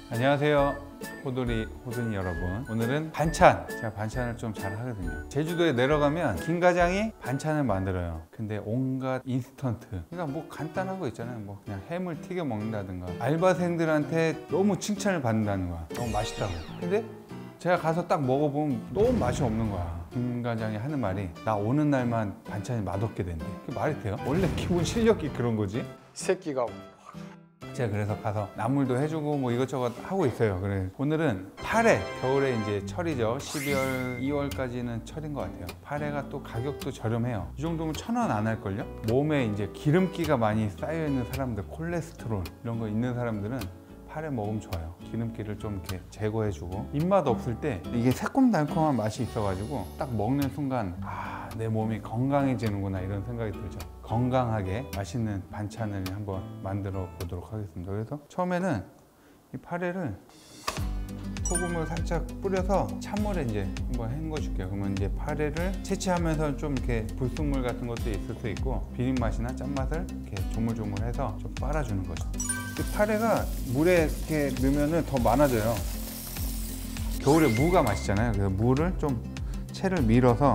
안녕하세요, 호순이 여러분. 오늘은 반찬, 제가 반찬을 좀 잘 하거든요. 제주도에 내려가면 김과장이 반찬을 만들어요. 근데 온갖 인스턴트, 그러니까 뭐 간단한 거 있잖아요. 뭐 그냥 햄을 튀겨 먹는다든가, 알바생들한테 너무 칭찬을 받는다는 거야. 너무 맛있다고. 근데 제가 가서 딱 먹어보면 너무 맛이 없는 거야. 김과장이 하는 말이, 나 오는 날만 반찬이 맛없게 된대. 그게 말이 돼요? 원래 기본 실력이 그런 거지. 이 새끼가 제가 그래서 가서 나물도 해주고 뭐 이것저것 하고 있어요. 그래 오늘은 파래, 겨울에 이제 철이죠. 12월, 2월까지는 철인 것 같아요. 파래가 또 가격도 저렴해요. 이 정도면 1,000원 안 할걸요? 몸에 이제 기름기가 많이 쌓여 있는 사람들, 콜레스테롤 이런 거 있는 사람들은 파래 먹으면 좋아요. 기름기를 좀 이렇게 제거해주고, 입맛 없을 때 이게 새콤달콤한 맛이 있어가지고 딱 먹는 순간 내 몸이 건강해지는구나 이런 생각이 들죠. 건강하게 맛있는 반찬을 한번 만들어 보도록 하겠습니다. 그래서 처음에는 이 파래를 소금을 살짝 뿌려서 찬물에 이제 한번 헹궈 줄게요. 그러면 이제 파래를 채취하면서 좀 이렇게 불순물 같은 것도 있을 수 있고, 비린 맛이나 짠맛을 이렇게 조물조물해서 좀 빨아주는 거죠. 이 파래가 물에 이렇게 넣으면 더 많아져요. 겨울에 무가 맛있잖아요. 그래서 무를 좀 채를 밀어서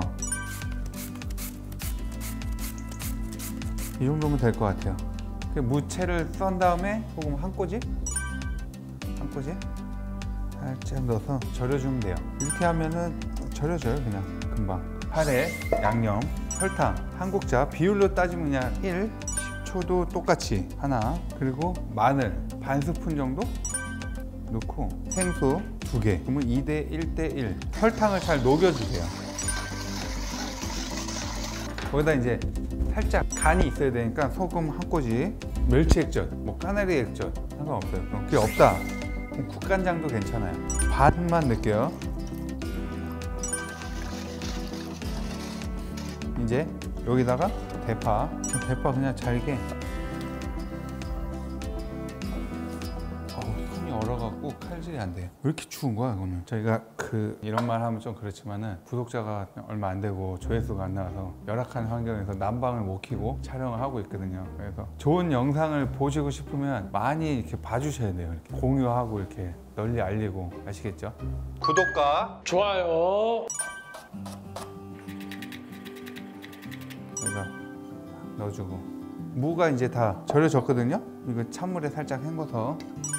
이 정도면 될 것 같아요. 무채를 썬 다음에 소금 한 꼬집 살짝 넣어서 절여주면 돼요. 이렇게 하면은 절여져요. 그냥 금방. 파래, 양념, 설탕, 한국자 비율로 따지면 그냥 1, 식초도 똑같이 하나, 그리고 마늘 반 스푼 정도 넣고, 생수 2개, 그러면 2대 1대 1. 설탕을 잘 녹여주세요. 거기다 이제 살짝 간이 있어야 되니까 소금 한 꼬집, 멸치 액젓, 뭐 까나리 액젓 상관없어요. 그럼 그게 없다, 그럼 국간장도 괜찮아요. 반만 넣을게요. 이제 여기다가 대파 그냥 잘게. 손이 얼어갖고 칼질이 안 돼요. 왜 이렇게 추운 거야 이거는? 저희가 이런 말 하면 좀 그렇지만은 구독자가 얼마 안 되고 조회수가 안 나와서 열악한 환경에서 난방을 못 켜고 촬영을 하고 있거든요. 그래서 좋은 영상을 보시고 싶으면 많이 이렇게 봐주셔야 돼요. 이렇게 공유하고 이렇게 널리 알리고, 아시겠죠? 구독과 좋아요. 여기다 넣어주고, 무가 이제 다 절여졌거든요. 이거 찬물에 살짝 헹궈서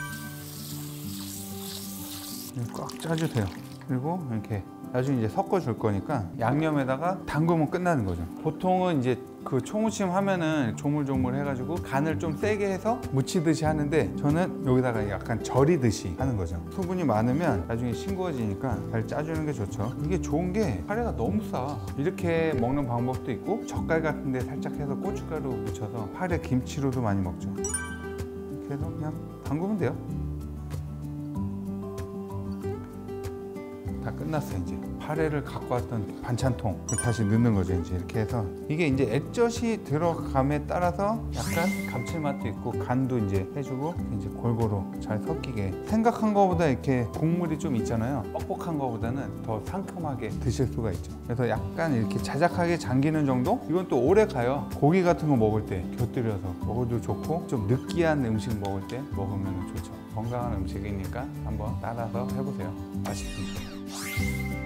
꽉 짜주세요. 그리고 이렇게 나중에 이제 섞어줄 거니까 양념에다가 담그면 끝나는 거죠. 보통은 이제 초무침 하면은 조물조물 해가지고 간을 좀 세게 해서 무치듯이 하는데, 저는 여기다가 약간 절이듯이 하는 거죠. 수분이 많으면 나중에 싱거워지니까 잘 짜주는 게 좋죠. 이게 좋은 게 파래가 너무 싸. 이렇게 먹는 방법도 있고, 젓갈 같은 데 살짝 해서 고춧가루 묻혀서 파래 김치로도 많이 먹죠. 이렇게 해서 그냥 담그면 돼요. 다 끝났어요. 이제 파래를 갖고 왔던 반찬통 다시 넣는 거죠. 이제 이렇게 해서, 이게 이제 액젓이 들어감에 따라서 약간 감칠맛도 있고 간도 이제 해주고, 이제 골고루 잘 섞이게. 생각한 거보다 이렇게 국물이 좀 있잖아요. 뻑뻑한 거보다는 더 상큼하게 드실 수가 있죠. 그래서 약간 이렇게 자작하게 잠기는 정도? 이건 또 오래 가요. 고기 같은 거 먹을 때 곁들여서 먹어도 좋고, 좀 느끼한 음식 먹을 때 먹으면 좋죠. 건강한 음식이니까 한번 따라서 해보세요. 맛있습니다.